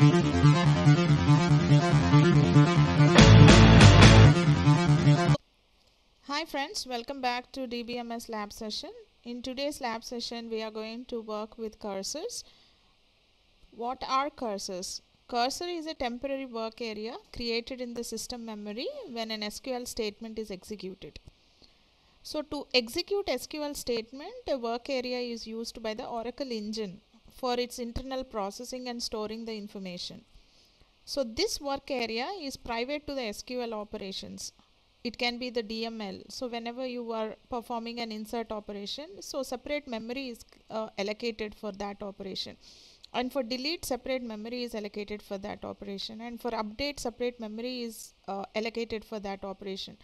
Hi friends, welcome back to DBMS lab session. In today's lab session we are going to work with cursors. What are cursors? Cursor is a temporary work area created in the system memory when an SQL statement is executed. So to execute SQL statement, a work area is used by the Oracle engine for its internal processing and storing the information. So this work area is private to the SQL operations. It can be the DML. So whenever you are performing an insert operation, so separate memory is allocated for that operation. And for delete, separate memory is allocated for that operation. And for update, separate memory is allocated for that operation.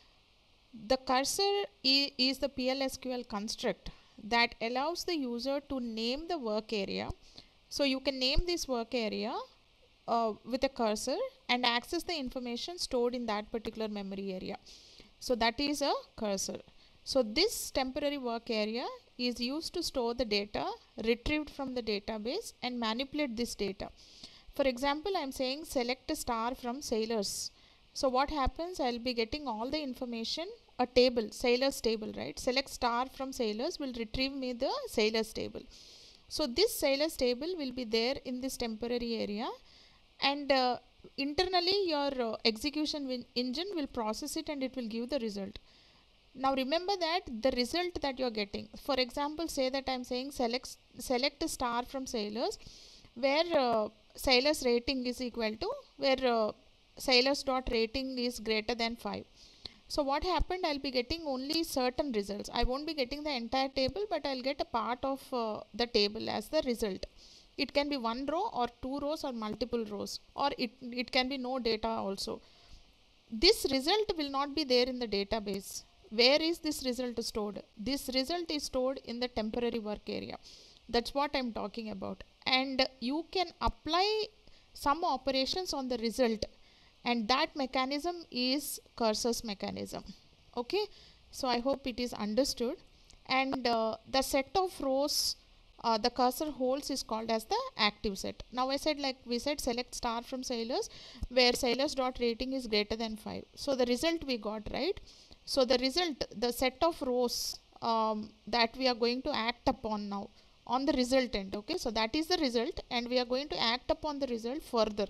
The cursor is the PLSQL construct that allows the user to name the work area. So you can name this work area with a cursor and access the information stored in that particular memory area. So that is a cursor. So this temporary work area is used to store the data retrieved from the database and manipulate this data. For example, I am saying select a star from sailors. So what happens, I will be getting all the information, a table, sailors table, right? Select star from sailors will retrieve me the sailors table. So this sailors table will be there in this temporary area, and internally your execution engine will process it and it will give the result. Now remember that the result that you are getting, for example, say that I am saying select a star from sailors where sailors rating is equal to where sailors dot rating is greater than 5. So what happened, I will be getting only certain results. I won't be getting the entire table, but I will get a part of the table as the result. It can be one row or two rows or multiple rows, or it can be no data also. This result will not be there in the database. Where is this result stored? This result is stored in the temporary work area. That's what I'm talking about. And you can apply some operations on the result, and that mechanism is cursor's mechanism. Okay, so I hope it is understood. And the set of rows the cursor holds is called as the active set. Now I said, like we said, select star from sailors where sailors dot rating is greater than 5. So the result we got, right? So the result, the set of rows that we are going to act upon now on the result end. Okay, so that is the result and we are going to act upon the result further.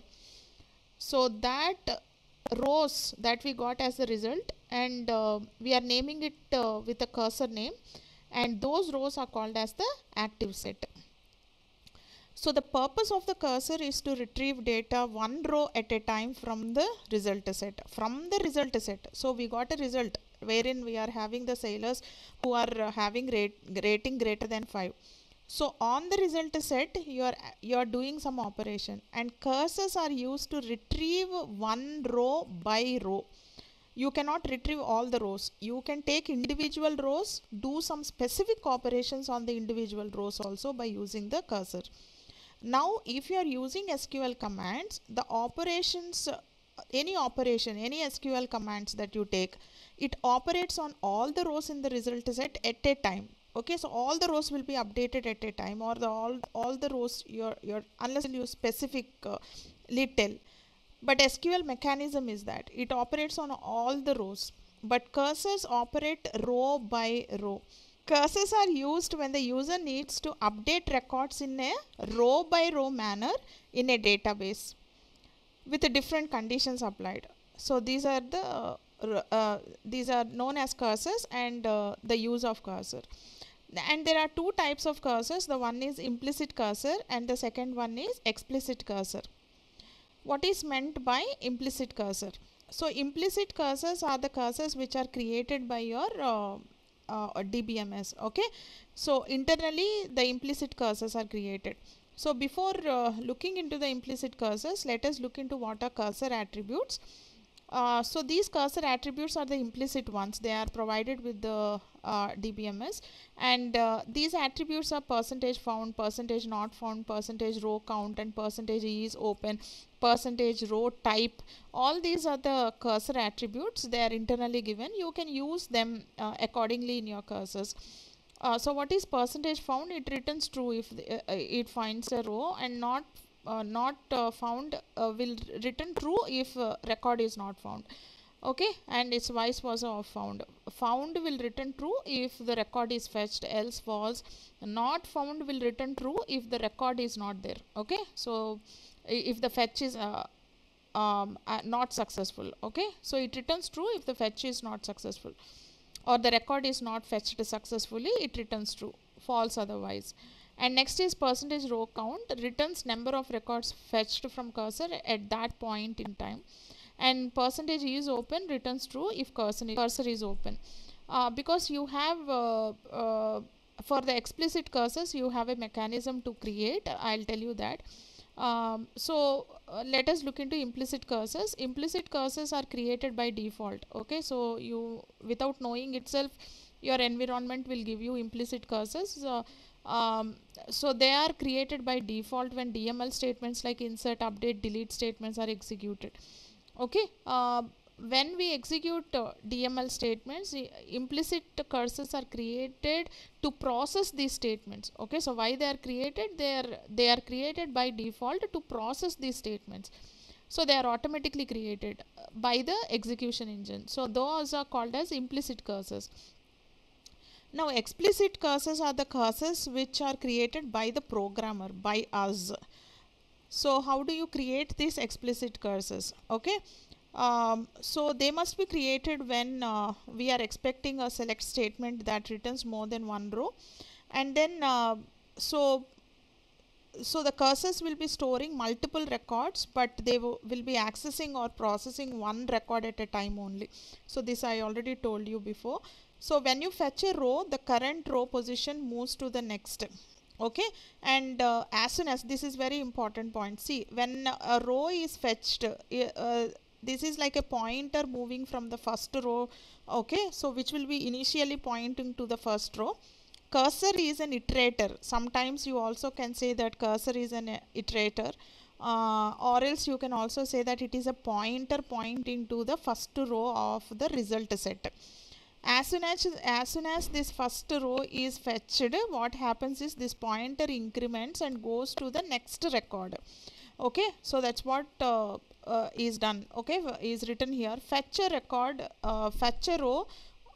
So that rows that we got as the result, and we are naming it with a cursor name, and those rows are called as the active set. So the purpose of the cursor is to retrieve data one row at a time from the result set. So we got a result wherein we are having the sailors who are having rating greater than 5. So on the result set you are doing some operation, and cursors are used to retrieve one row by row. You cannot retrieve all the rows. You can take individual rows, do some specific operations on the individual rows also by using the cursor. Now if you are using SQL commands, the operations, any operation, any SQL commands that you take, it operates on all the rows in the result set at a time. Okay, so all the rows will be updated at a time, or all the rows your unless you specific tell. But SQL mechanism is that it operates on all the rows, but cursors operate row by row. Cursors are used when the user needs to update records in a row by row manner in a database with the different conditions applied. So these are known as cursors, and the use of cursor. And there are two types of cursors. The one is implicit cursor and the second one is explicit cursor. What is meant by implicit cursor? So implicit cursors are the cursors which are created by your DBMS. Okay, so internally the implicit cursors are created. So before looking into the implicit cursors, let us look into what are cursor attributes. So these cursor attributes are the implicit ones. They are provided with the DBMS, and these attributes are percentage found, percentage not found, percentage row count, and percentage is open, percentage row type. All these are the cursor attributes. They are internally given. You can use them accordingly in your cursors. So what is percentage found? It returns true if it finds a row, and not not found will return true if record is not found. Okay, and it's vice versa of found. Found will return true if the record is fetched, else false. Not found will return true if the record is not there. Okay, so if the fetch is not successful. Okay, so it returns true if the fetch is not successful, or the record is not fetched successfully, it returns true. False otherwise. And next is percentage row count, returns number of records fetched from cursor at that point in time. And percentage is open returns true if cursor is open. Because you have for the explicit cursors you have a mechanism to create. I'll tell you that. Let us look into implicit cursors. Implicit cursors are created by default. Okay, so you, without knowing itself, your environment will give you implicit cursors. So they are created by default when DML statements like insert, update, delete statements are executed. Okay, when we execute DML statements, implicit cursors are created to process these statements. Okay, so why they are created? They are created by default to process these statements. So they are automatically created by the execution engine. So those are called as implicit cursors. Now explicit cursors are the cursors which are created by the programmer, by us. So how do you create these explicit cursors? Okay, so they must be created when we are expecting a select statement that returns more than one row, and then so the cursors will be storing multiple records, but they will be accessing or processing one record at a time only. So this I already told you before. So when you fetch a row, the current row position moves to the next. Okay, and as soon as, this is very important point, see, when a row is fetched, this is like a pointer moving from the first row. Okay, so which will be initially pointing to the first row. Cursor is an iterator. Sometimes you also can say that cursor is an iterator, or else you can also say that it is a pointer pointing to the first row of the result set. As soon as this first row is fetched, what happens is this pointer increments and goes to the next record. Okay, so that's what is done. Okay, is written here. Fetch a record, fetch a row,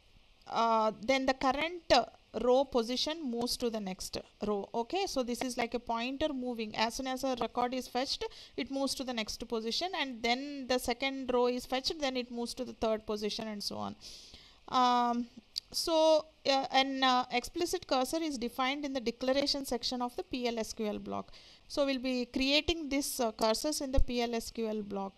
then the current row position moves to the next row. Okay, so this is like a pointer moving. As soon as a record is fetched, it moves to the next position, and then the second row is fetched, then it moves to the third position, and so on. An explicit cursor is defined in the declaration section of the PL/SQL block. So we'll be creating this cursors in the PL/SQL block.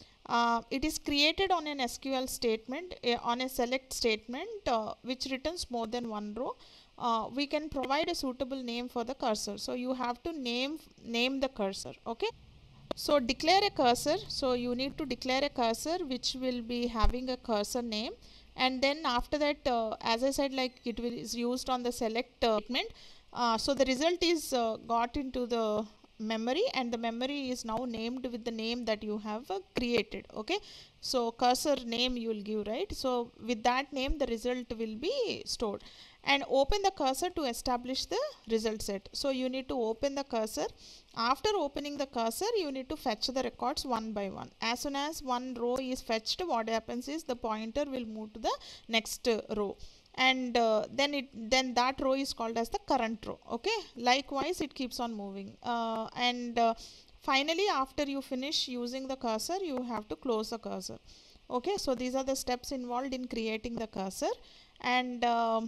It is created on an SQL statement, on a select statement which returns more than one row. We can provide a suitable name for the cursor. So you have to name the cursor. Okay. So declare a cursor. So you need to declare a cursor which will be having a cursor name, and then after that, as I said, like it is used on the select statement. So the result is got into the memory, and the memory is now named with the name that you have created. Okay, so cursor name you will give, right? So with that name the result will be stored, and open the cursor to establish the result set. So you need to open the cursor. After opening the cursor, you need to fetch the records one by one. As soon as one row is fetched, what happens is the pointer will move to the next row, and then that row is called as the current row. Okay, likewise it keeps on moving, and finally after you finish using the cursor, you have to close the cursor. Okay, so these are the steps involved in creating the cursor. And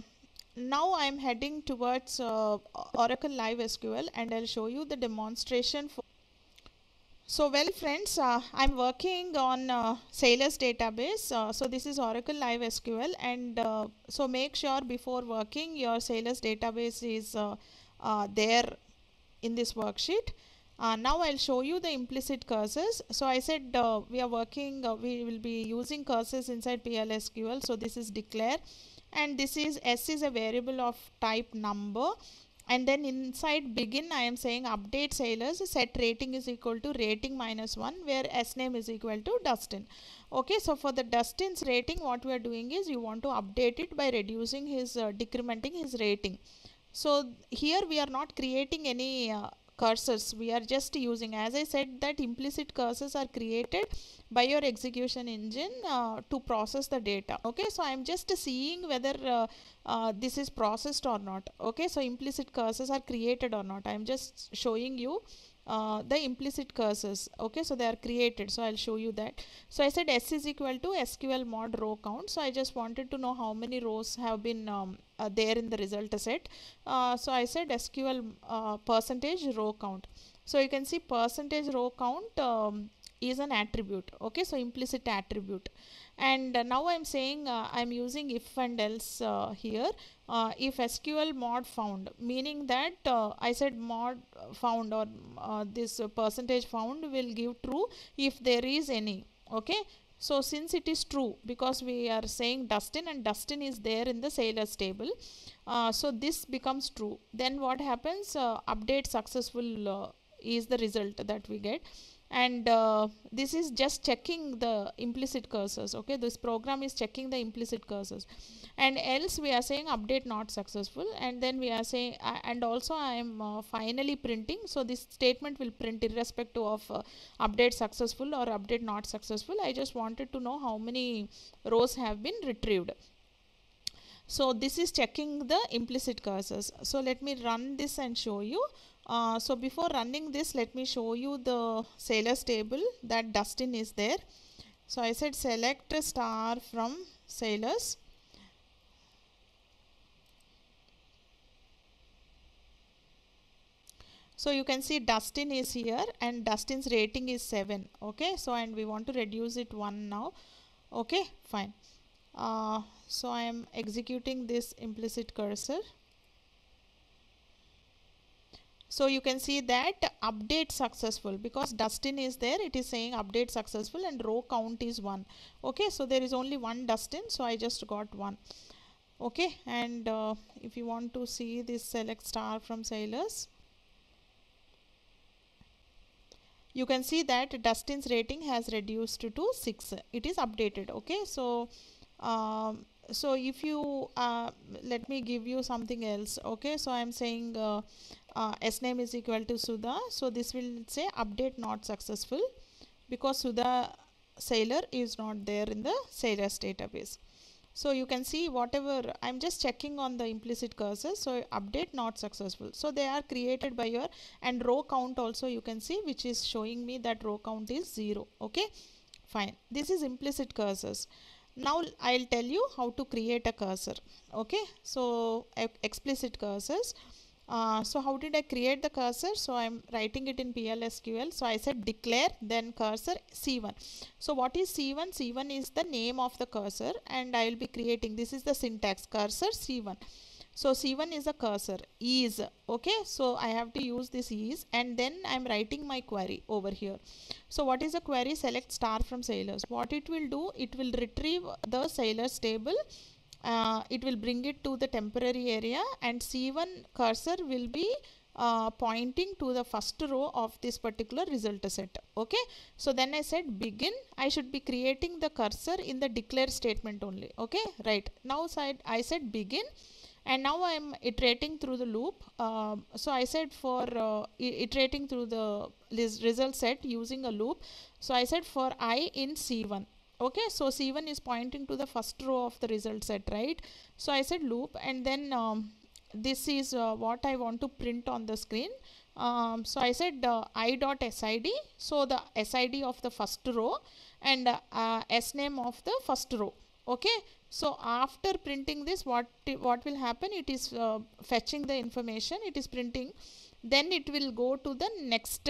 now I am heading towards Oracle Live SQL, and I'll show you the demonstration for. So well friends, I'm working on Sailors database. So this is Oracle Live SQL, and so make sure before working your Sailors database is there in this worksheet. Now I'll show you the implicit cursors. So I said we are working, we will be using cursors inside PL/SQL. So this is declare, and this is S is a variable of type number, and then inside begin I am saying update sailors, set rating is equal to rating minus 1, where S name is equal to Dustin. Okay, so for the Dustin's rating, what we are doing is you want to update it by reducing his decrementing his rating. So here we are not creating any cursors we are just using. As I said, that implicit cursors are created by your execution engine to process the data. Okay, so I'm just seeing whether this is processed or not. Okay, so implicit cursors are created or not. I'm just showing you the implicit cursors. Okay, so they are created, so I'll show you that. So I said s is equal to SQL mod row count. So I just wanted to know how many rows have been there in the result set. So I said SQL percentage row count. So you can see percentage row count is an attribute. Okay, so implicit attribute. And now I'm saying I'm using if and else here. If SQL mod found, meaning that I said mod found, or this percentage found will give true if there is any. Okay, so since it is true, because we are saying Dustin and Dustin is there in the sailors table, so this becomes true. Then what happens? Update successful is the result that we get. And this is just checking the implicit cursors. Okay, this program is checking the implicit cursors. And else we are saying update not successful, and then we are saying and also I am finally printing. So this statement will print irrespective of update successful or update not successful. I just wanted to know how many rows have been retrieved. So this is checking the implicit cursors. So let me run this and show you. So before running this, let me show you the sailors table that Dustin is there. So I said select a star from sailors. So you can see Dustin is here and Dustin's rating is 7. Okay, so and we want to reduce it 1 now. Okay, fine. So I am executing this implicit cursor. So you can see that update successful, because Dustin is there, it is saying update successful and row count is 1. Okay, so there is only one Dustin, so I just got 1. Okay, and if you want to see this select star from sailors, you can see that Dustin's rating has reduced to 6. It is updated. Okay, so so if you let me give you something else. Okay, so I'm saying s name is equal to Sudha, so this will say update not successful, because Sudha sailor is not there in the sailors database. So you can see whatever I'm just checking on the implicit cursor. So update not successful, so they are created by your, and row count also you can see, which is showing me that row count is 0. Okay, fine. This is implicit cursors. Now I'll tell you how to create a cursor. Okay, so explicit cursors. So how did I create the cursor? So I'm writing it in PLSQL. So I said declare, then cursor C1. So what is C1? C1 is the name of the cursor, and I will be creating, this is the syntax, cursor C1. So C1 is a cursor, is. Okay, so I have to use this is, and then I'm writing my query over here. So what is the query? Select star from sailors. What it will do, it will retrieve the sailors table. It will bring it to the temporary area, and C1 cursor will be pointing to the first row of this particular result set. Okay, so then I said begin. I should be creating the cursor in the declare statement only. Okay, right now I said begin, and now I am iterating through the loop. So I said for iterating through the result set using a loop. So I said for I in C1. Okay, so C1 is pointing to the first row of the result set, right? So I said loop, and then this is what I want to print on the screen. So I said I.SID, so the SID of the first row, and S name of the first row. Okay, so after printing this, what will happen? It is fetching the information, it is printing, then it will go to the next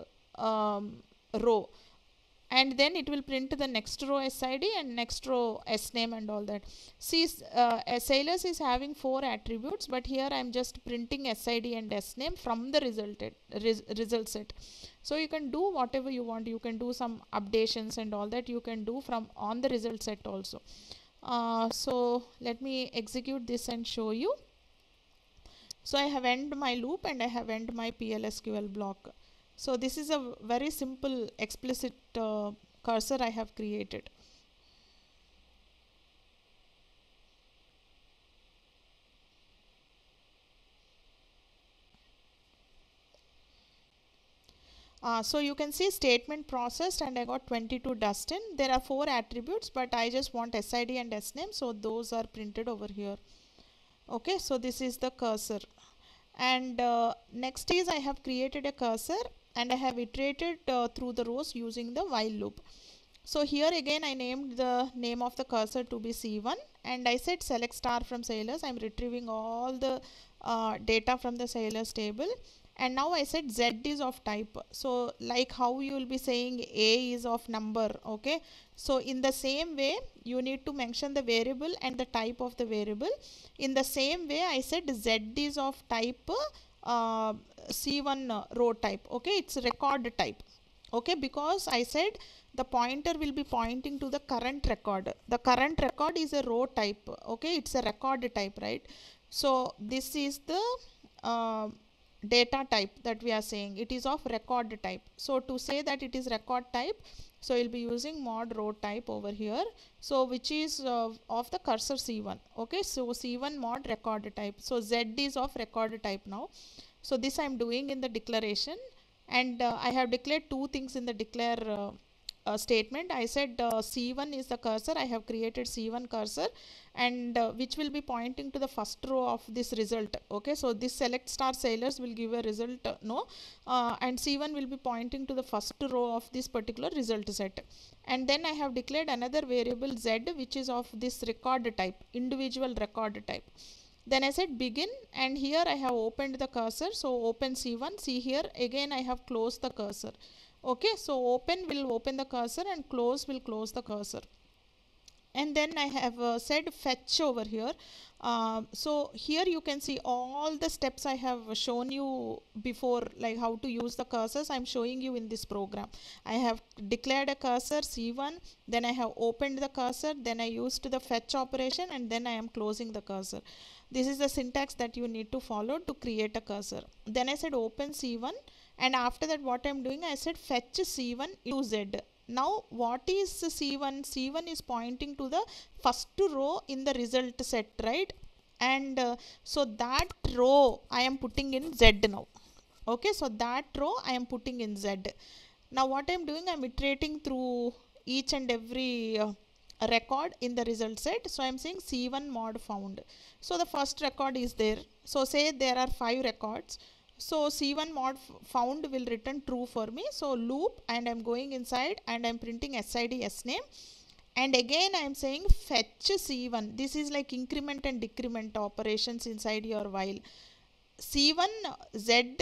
row, and then it will print the next row SID and next row S name and all that. See, sailors is having 4 attributes, but here I am just printing SID and S name from the result set. So you can do whatever you want. You can do some updations and all that you can do from on the result set also. So let me execute this and show you. So I have end my loop and I have end my PLSQL block. So this is a very simple explicit cursor I have created. So you can see statement processed and I got 22 Dustin. There are 4 attributes, but I just want SID and SNAME, so those are printed over here. Okay, so this is the cursor. And next is I have created a cursor and I have iterated through the rows using the while loop. So here again I named the name of the cursor to be C1 and I said select star from sailors. I'm retrieving all the data from the sailors table, and now I said Z is of type. So like how you will be saying A is of number, okay? So in the same way you need to mention the variable and the type of the variable. In the same way I said Z is of type C1 row type, okay? It's record type, okay? Because I said the pointer will be pointing to the current record. The current record is a row type, okay? It's a record type, right? So this is the data type that we are saying. It is of record type. So to say that it is record type, so you'll be using mod row type over here, so which is of the cursor C1, okay? So C1 mod record type. So Z is of record type now. So this I am doing in the declaration, and I have declared 2 things in the declare statement. I said C1 is the cursor. I have created C1 cursor, and which will be pointing to the first row of this result, okay? So this select star sailors will give a result no, and C1 will be pointing to the first row of this particular result set. And then I have declared another variable Z, which is of this record type, individual record type. Then I said begin, and here I have opened the cursor. So open C1. See here again I have closed the cursor, okay? So open will open the cursor and close will close the cursor. And then I have said fetch over here. So here you can see all the steps I have shown you before, like how to use the cursors. I'm showing you in this program. I have declared a cursor C1, then I have opened the cursor, then I used the fetch operation, and then I am closing the cursor. This is the syntax that you need to follow to create a cursor. Then I said open C1, and after that what I'm doing, I said fetch C1 into Z. Now what is C1? C1 is pointing to the first row in the result set, right? And so that row I am putting in Z now, okay? So that row I am putting in Z. Now what I am doing, I am iterating through each and every record in the result set. So I am saying C1 mod found. So the first record is there. So say there are 5 records. So C1 mod found will return true for me. So loop, and I'm going inside and I'm printing SID SNAME. And again I am saying fetch C1. This is like increment and decrement operations inside your while. C1 Z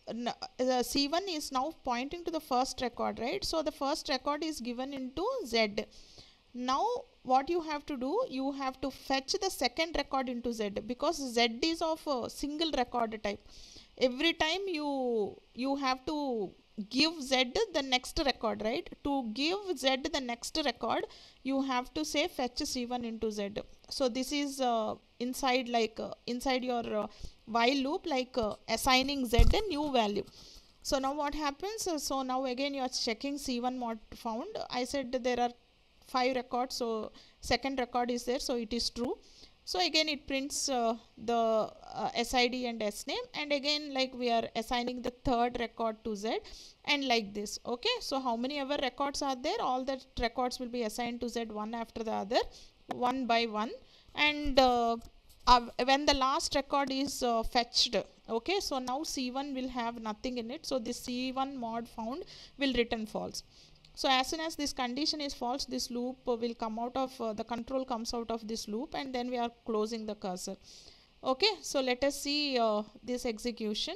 C1 is now pointing to the first record, right? So the first record is given into Z. Now what you have to do, you have to fetch the second record into Z, because Z is of a single record type. Every time you have to give Z the next record, right? To give Z the next record, you have to say fetch C1 into Z. So this is inside like inside your while loop, like assigning Z a new value. So now what happens? So now again you are checking C1 mod found. I said there are 5 records, so second record is there, so it is true. So again it prints the SID and SNAME, and again like we are assigning the third record to Z, and like this, okay? So how many ever records are there, all the records will be assigned to Z one after the other, one by one. And when the last record is fetched, okay, so now C1 will have nothing in it, so this C1 mod found will return false. So as soon as this condition is false, this loop will come out of the control comes out of this loop, and then we are closing the cursor. Okay, so let us see this execution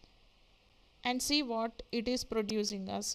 and see what it is producing us.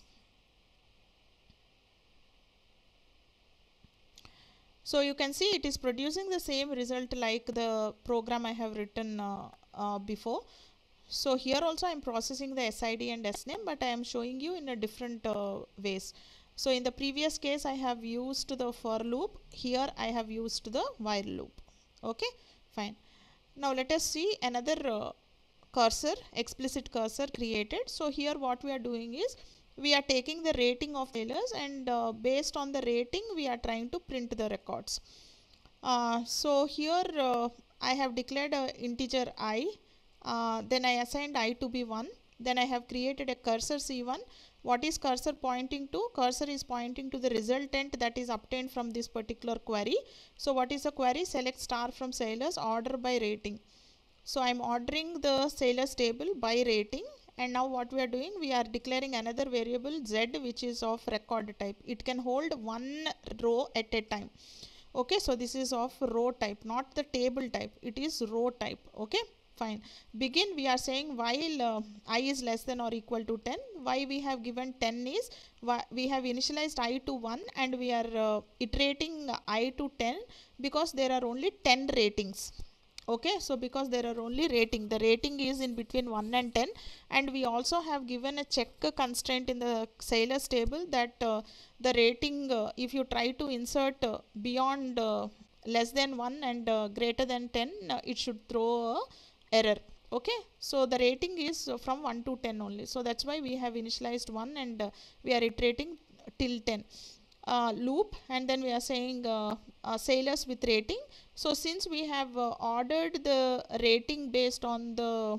So you can see it is producing the same result like the program I have written before. So here also I am processing the SID and SNAME, but I am showing you in a different ways. So in the previous case I have used the for loop, here I have used the while loop. Okay, fine. Now let us see another cursor, explicit cursor created. So here what we are doing is, we are taking the rating of sailors, and based on the rating we are trying to print the records. So here I have declared a integer I, then I assigned I to be 1, then I have created a cursor C1, What is cursor pointing to? Cursor is pointing to the resultant that is obtained from this particular query. So what is the query? Select star from sailors, order by rating. So I am ordering the sailors table by rating, and now what we are doing, we are declaring another variable z, which is of record type. It can hold one row at a time. Okay, so this is of row type, not the table type, it is row type. Okay, fine. Begin, we are saying while I is less than or equal to 10. Why we have given 10 is, we have initialized I to 1 and we are iterating I to 10 because there are only 10 ratings. Okay, so because there are only rating, the rating is in between 1 and 10, and we also have given a check constraint in the sailors table that the rating, if you try to insert beyond less than 1 and greater than 10, it should throw a error. Okay, so the rating is from 1 to 10 only, so that's why we have initialized 1 and we are iterating till 10. Loop, and then we are saying sailors with rating. So since we have ordered the rating based on the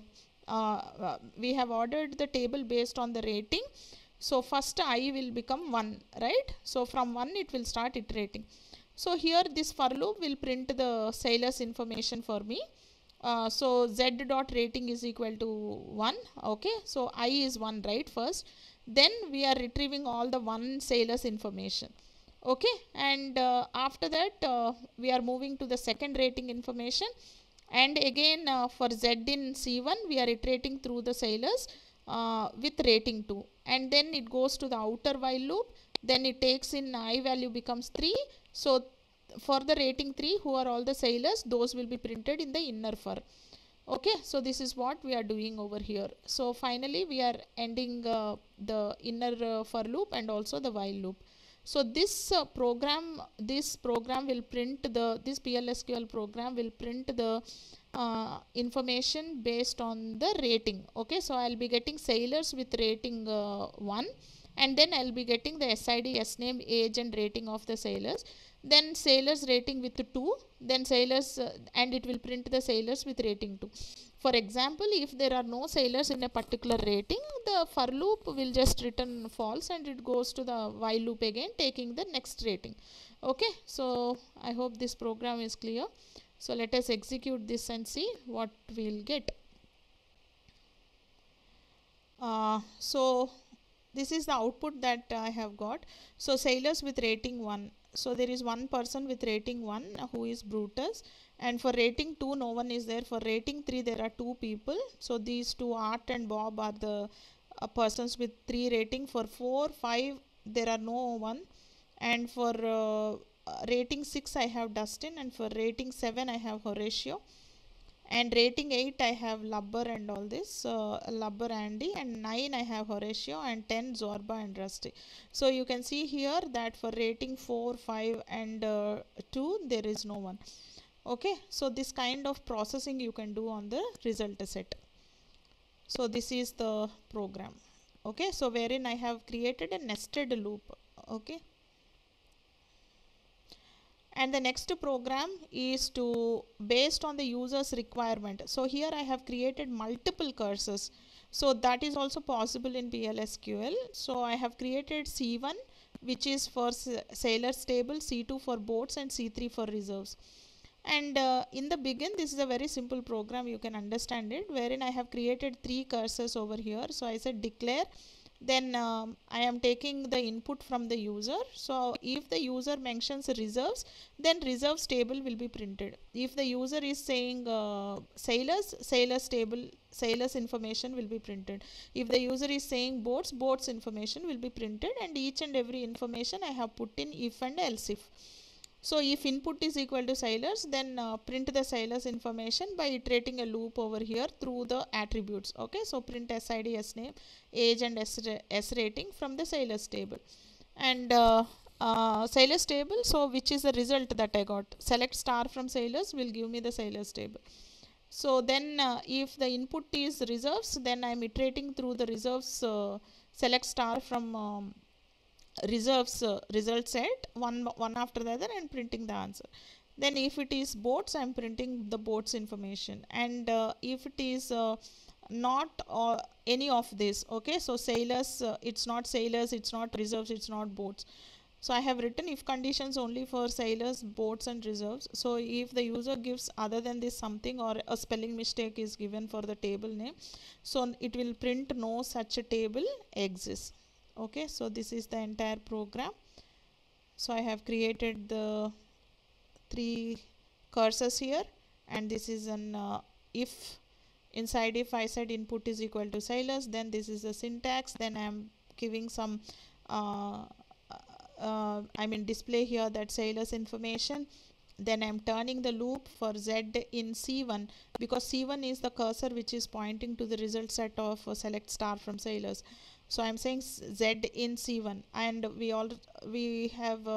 we have ordered the table based on the rating, so first I will become 1, right? So from 1 it will start iterating. So here this for loop will print the sailors information for me. So z dot rating is equal to 1. Okay, so I is 1, right? First, then we are retrieving all the 1 sailors information. Okay, and after that we are moving to the second rating information, and again for z in c1 we are iterating through the sailors with rating 2, and then it goes to the outer while loop, then it takes in I value becomes 3. So for the rating 3, who are all the sailors, those will be printed in the inner for. Okay, so this is what we are doing over here. So finally we are ending the inner for loop and also the while loop. So this program will print this PLSQL program will print the information based on the rating. Okay, so I'll be getting sailors with rating 1, and then I'll be getting the SID, SNAME, age and rating of the sailors, then sailors rating with 2, then sailors and it will print the sailors with rating 2. For example, if there are no sailors in a particular rating, the for loop will just return false and it goes to the while loop again, taking the next rating. Okay, so I hope this program is clear. So let us execute this and see what we'll get. So this is the output that I have got. So sailors with rating 1. So there is one person with rating 1 who is Brutus, and for rating 2 no one is there. For rating 3 there are 2 people. So these two, Art and Bob, are the persons with 3 rating. For 4, 5 there are no one, and for rating 6 I have Dustin, and for rating 7 I have Horatio, and rating 8 I have Lubber and all this, Lubber Andy, and 9 I have Horatio, and 10 Zorba and Rusty. So you can see here that for rating 4, 5 and 2 there is no one. Okay, so this kind of processing you can do on the result set. So this is the program. Okay, so wherein I have created a nested loop. Okay, and the next program is to based on the user's requirement. So here I have created multiple cursors, so that is also possible in PLSQL. So I have created C1, which is for sailors table, C2 for boats, and C3 for reserves. And in the begin, this is a very simple program, you can understand it, wherein I have created 3 cursors over here. So I said declare, then I am taking the input from the user. So if the user mentions reserves, then reserves table will be printed. If the user is saying sailors table, sailors information will be printed. If the user is saying boats, boats information will be printed, and each and every information I have put in if and else if. So if input is equal to sailors, then print the sailors information by iterating a loop over here through the attributes. Okay, so print SID, SNAME, age and S rating from the sailors table. And sailors table, so which is the result that I got. Select star from sailors will give me the sailors table. So then if the input is reserves, then I am iterating through the reserves select star from reserves result set one after the other and printing the answer. Then if it is boats, I am printing the boats information, and if it is not any of this. Okay, so sailors, it's not sailors, it's not reserves, it's not boats. So I have written if conditions only for sailors, boats and reserves. So if the user gives other than this something, or a spelling mistake is given for the table name, so it will print no such a table exists. Okay, so this is the entire program. So I have created the 3 cursors here, and this is an if. Inside if I said input is equal to sailors, then this is the syntax. Then I am giving some display here that sailors information. Then I am turning the loop for Z in C1, because C1 is the cursor which is pointing to the result set of select star from sailors. So I am saying Z in C1, and we have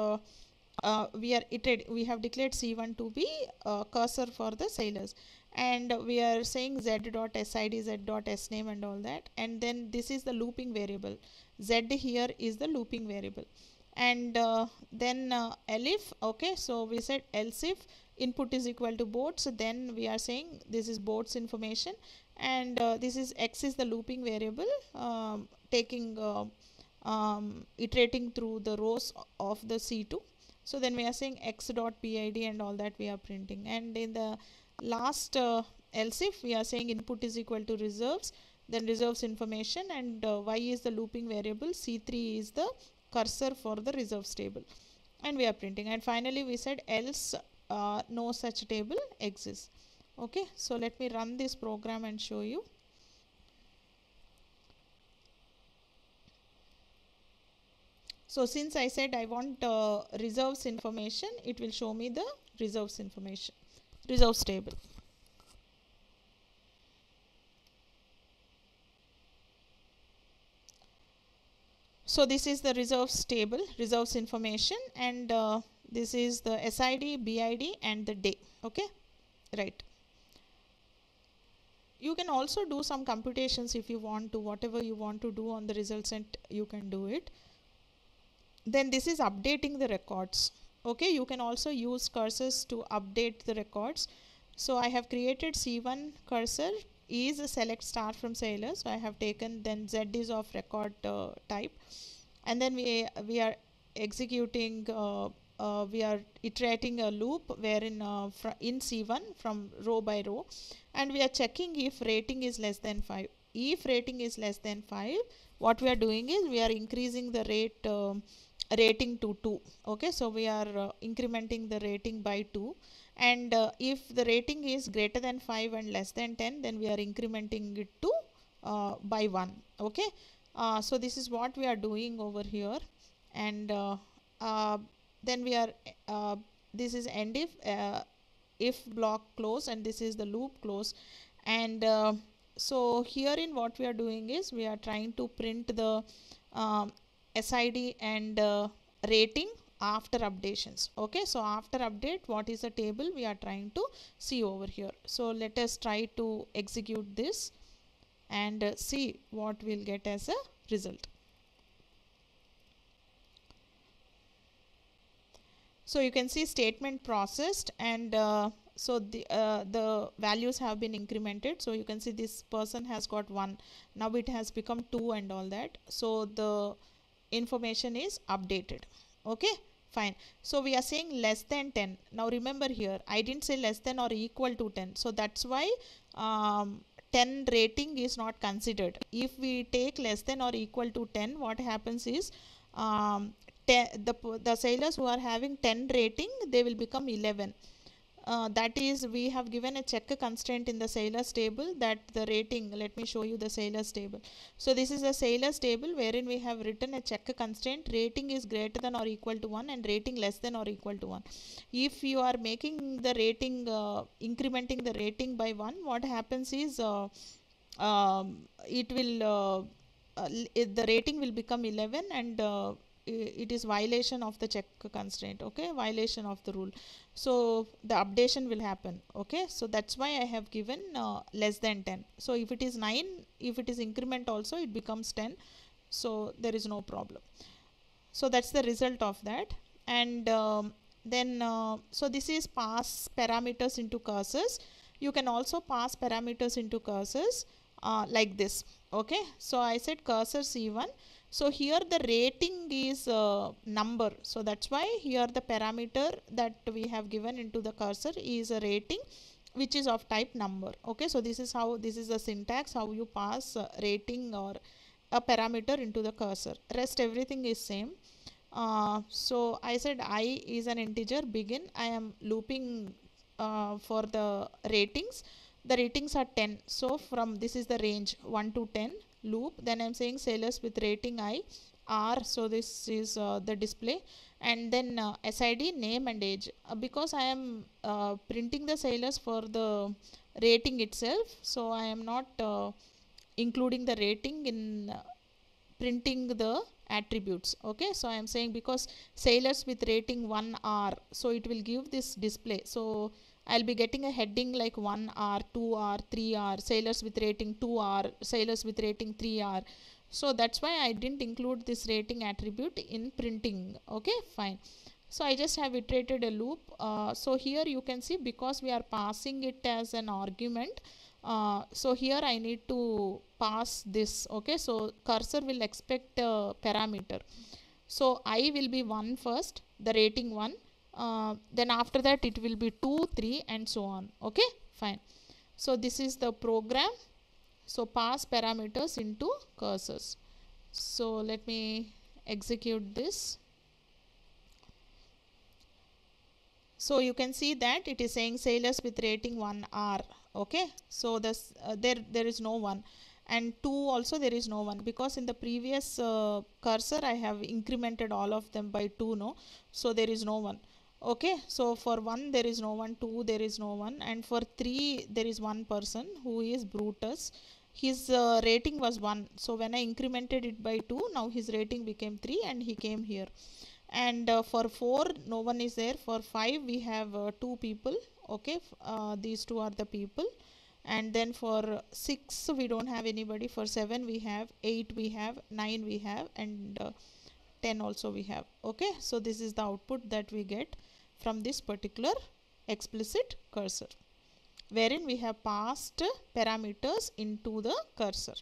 we have declared C1 to be cursor for the sailors, and we are saying z dot sid, z dot sname and all that, and then this is the looping variable. Z here is the looping variable, and then elif. Okay, so we said else if input is equal to boats, then we are saying this is boats information, and this is x is the looping variable, taking iterating through the rows of the C2. So then we are saying x dot pid and all that we are printing, and in the last else if we are saying input is equal to reserves, then reserves information, and y is the looping variable, C3 is the cursor for the reserves table, and we are printing. And finally we said else no such table exists. Okay, so let me run this program and show you. So since I said I want reserves information, it will show me the reserves information, reserves table. So this is the reserves table, reserves information, and this is the SID, BID and the day. Okay, right. You can also do some computations if you want to, whatever you want to do on the results, and you can do it. Then this is updating the records. Okay, you can also use cursors to update the records. So I have created C1 cursor is a select star from sailors. So I have taken, then Z is of record type, and then we are executing we are iterating a loop wherein in C1 from row by row, and we are checking if rating is less than 5. If rating is less than 5, what we are doing is we are increasing the rating to 2. Okay, so we are incrementing the rating by 2, and if the rating is greater than 5 and less than 10, then we are incrementing it to by 1. Okay, so this is what we are doing over here, and then we are this is end if block close, and this is the loop close, and so here in what we are doing is we are trying to print the SID and rating after updations. Okay, so after update, what is the table we are trying to see over here. So let us try to execute this and see what we'll get as a result. So you can see statement processed, and so the values have been incremented. So you can see this person has got 1, now it has become 2 and all that. So the information is updated. Okay, fine. So we are saying less than 10. Now remember here I didn't say less than or equal to 10, so that's why 10 rating is not considered. If we take less than or equal to 10, what happens is the sailors who are having 10 rating, they will become 11. That is, we have given a check constraint in the sailors table that the rating, let me show you the sailors table. So this is a sailors table wherein we have written a check constraint, rating is greater than or equal to 1 and rating less than or equal to 1. If you are making the rating, incrementing the rating by 1, what happens is it will the rating will become 11, and it is violation of the check constraint. Okay, violation of the rule, so the updation will happen. Okay, so that's why I have given less than 10. So if it is 9, if it is increment also, it becomes 10, so there is no problem. So that's the result of that, and then so this is pass parameters into cursors. You can also pass parameters into cursors like this. Okay, so I said cursor C1. So here the rating is number, so that's why here the parameter that we have given into the cursor is a rating which is of type number. Okay, so this is how, this is the syntax how you pass rating or a parameter into the cursor. Rest everything is same. So I said I is an integer begin. I am looping for the ratings. The ratings are 10, so from this is the range 1 to 10 loop. Then I'm saying sailors with rating I R, so this is the display, and then SID name and age, because I am printing the sailors for the rating itself, so I am not including the rating in printing the attributes. Okay, so I am saying because sailors with rating 1R, so it will give this display. So I'll be getting a heading like 1R, 2R, 3R, sailors with rating 2R, sailors with rating 3R. So that's why I didn't include this rating attribute in printing. Okay, fine. So I just have iterated a loop. So here you can see, because we are passing it as an argument, so here I need to pass this. Okay, so cursor will expect a parameter. So I will be 1 first, the rating 1. Then after that it will be 2, 3 and so on. Okay, fine. So this is the program. So pass parameters into cursors. So let me execute this. So you can see that it is saying sailors with rating 1R. Okay, so this there is no 1, and 2 also there is no 1, because in the previous cursor I have incremented all of them by 2, no, so there is no 1. Okay, so for 1 there is no 1, 2 there is no 1, and for 3 there is one person who is Brutus. His rating was 1, so when I incremented it by 2, now his rating became 3 and he came here. And for 4 no one is there. For 5 we have 2 people. Okay, these 2 are the people. And then for 6 we don't have anybody. For 7 we have, 8 we have, 9 we have, and 10 also we have. Okay, so this is the output that we get from this particular explicit cursor, wherein we have passed parameters into the cursor.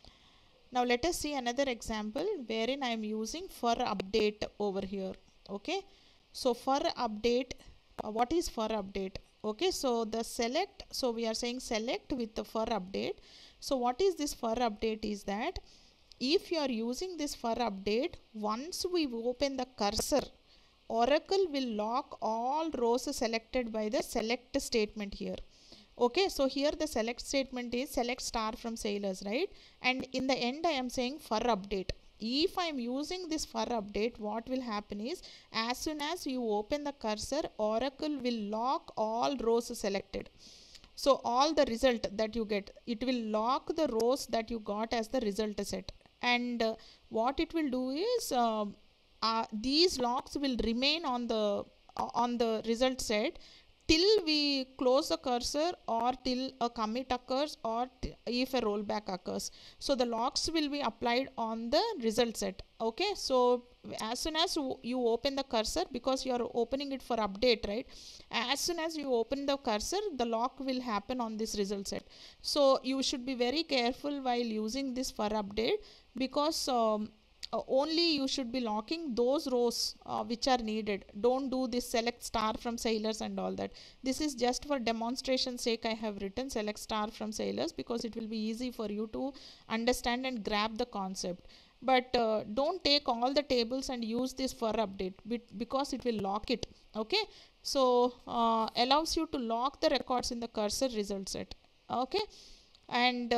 Now let us see another example wherein I am using for update over here. Okay, so for update, what is for update? Okay, so the select, so we are saying select with the for update. So what is this for update is that if you are using this for update, once we open the cursor, Oracle will lock all rows selected by the select statement here. Okay, so here the select statement is select star from sailors, right? And in the end I am saying for update. If I am using this for update, what will happen is, as soon as you open the cursor, Oracle will lock all rows selected. So all the result that you get, it will lock the rows that you got as the result set. And what it will do is, these locks will remain on the result set till we close the cursor, or till a commit occurs, or if a rollback occurs. So the locks will be applied on the result set. Okay, so as soon as you open the cursor, because you are opening it for update, right? As soon as you open the cursor, the lock will happen on this result set. So you should be very careful while using this for update, because only you should be locking those rows which are needed. Don't do this select star from sailors and all that. This is just for demonstration sake I have written select star from sailors, because it will be easy for you to understand and grab the concept. But don't take all the tables and use this for update, because it will lock it. Okay, so allows you to lock the records in the cursor result set. Okay, and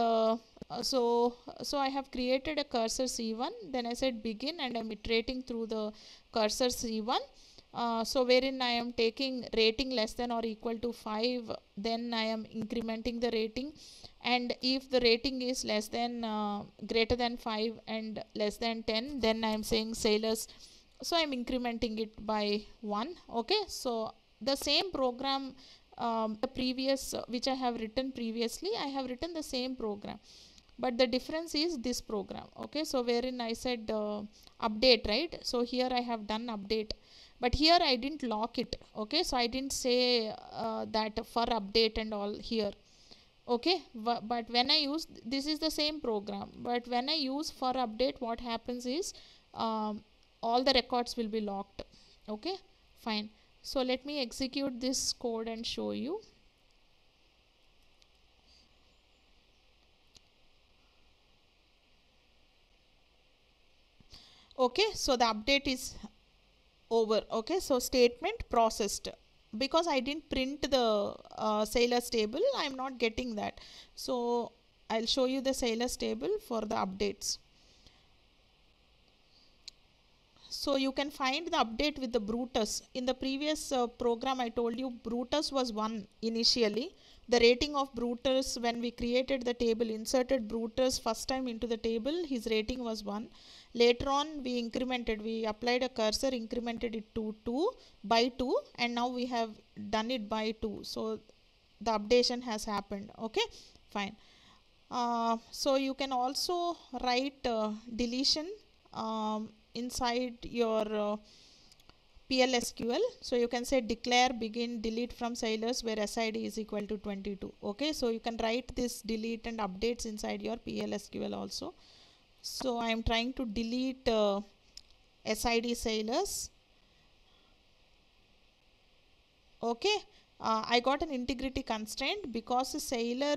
so I have created a cursor C1, then I said begin, and I'm iterating through the cursor C1. So wherein I am taking rating less than or equal to 5, then I am incrementing the rating, and if the rating is less than greater than 5 and less than 10, then I am saying sailors, so I am incrementing it by 1. Okay, so the same program, the previous which I have written previously, I have written the same program, but the difference is this program. Okay, so wherein I said update, right? So here I have done update, but here I didn't lock it. Okay, so I didn't say that for update and all here. Okay, but when I use, this is the same program, but when I use for update, what happens is all the records will be locked. Okay, fine. So let me execute this code and show you. Okay, so the update is over. Okay, so statement processed. Because I didn't print the sailors table, I'm not getting that. So I'll show you the sailors table for the updates. So you can find the update with the Brutus. In the previous program, I told you Brutus was 1 initially. The rating of Brutus, when we created the table, inserted Brutus first time into the table, his rating was 1. Later on, we incremented, we applied a cursor, incremented it to 2 by 2, and now we have done it by 2. So the updation has happened. Okay, fine. So you can also write deletion inside your PLSQL. So you can say declare begin delete from sailors where SID is equal to 22. Okay, so you can write this delete and updates inside your PLSQL also. So I am trying to delete SID sailors. Okay, I got an integrity constraint because a sailor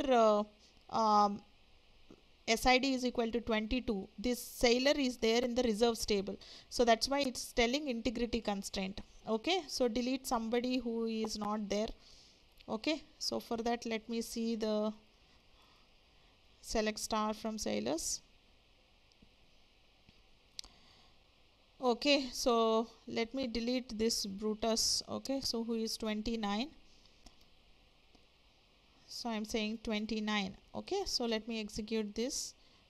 SID is equal to 22. This sailor is there in the reserves table. So that's why it's telling integrity constraint. Okay, so delete somebody who is not there. Okay, so for that, let me see the select star from sailors. Okay, so let me delete this Brutus. Okay, so who is 29. So I'm saying 29. Okay, so let me execute this.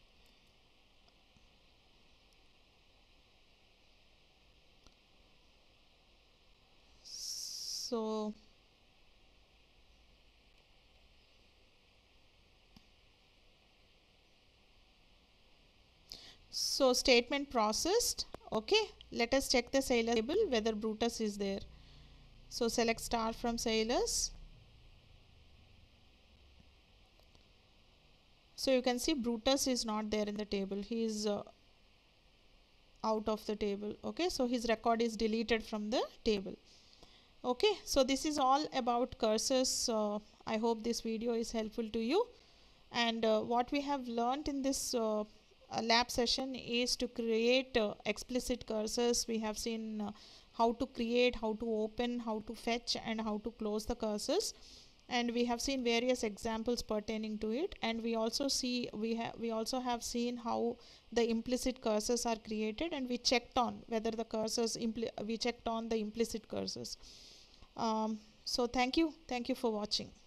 So statement processed. Okay, let us check the sailor table whether Brutus is there. So select star from sailors. So you can see Brutus is not there in the table. He is out of the table. Okay, so his record is deleted from the table. Okay, so this is all about cursors. I hope this video is helpful to you. And what we have learned in this lab session is to create explicit cursors. We have seen how to create, how to open, how to fetch, and how to close the cursors. And we have seen various examples pertaining to it, and we also see we also have seen how the implicit cursors are created, and we checked on whether the cursors we checked on the implicit cursors. So thank you for watching.